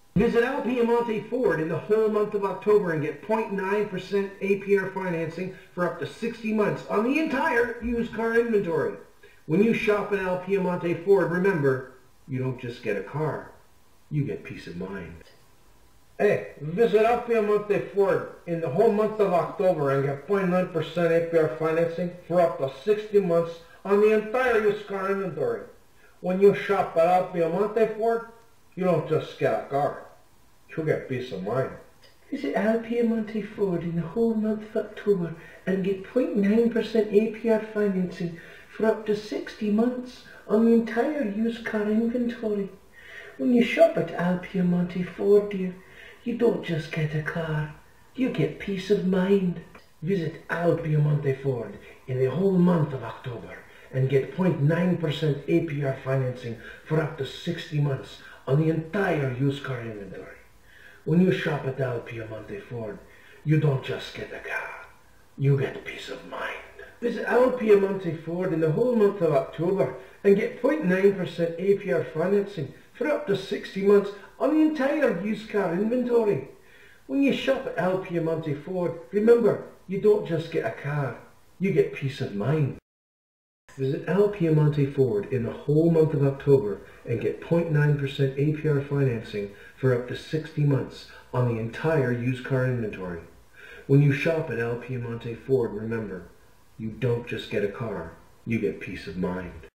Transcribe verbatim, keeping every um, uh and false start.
Visit Al Piemonte Ford in the whole month of October and get zero point nine percent A P R financing for up to sixty months on the entire used car inventory. When you shop at Al Piemonte Ford, remember, you don't just get a car, you get peace of mind. Hey, visit Al Piemonte Ford in the whole month of October and get zero point nine percent A P R financing for up to sixty months on the entire used car inventory. When you shop at Al Piemonte Ford, you don't just get a car, you get peace of mind. Visit Al Piemonte Ford in the whole month of October and get zero point nine percent A P R financing for up to sixty months on the entire used car inventory. When you shop at Al Piemonte Ford, dear, you don't just get a car, you get peace of mind. Visit Al Piemonte Ford in the whole month of October and get zero point nine percent A P R financing for up to sixty months on the entire used car inventory. When you shop at Al Piemonte Ford, you don't just get a car, you get peace of mind. Visit Al Piemonte Ford in the whole month of October and get zero point nine percent A P R financing for up to sixty months on the entire used car inventory. When you shop at Al Piemonte Ford, remember, you don't just get a car, you get peace of mind. Visit Al Piemonte Ford in the whole month of October and get zero point nine percent A P R financing for up to sixty months on the entire used car inventory. When you shop at Al Piemonte Ford, remember, you don't just get a car, you get peace of mind.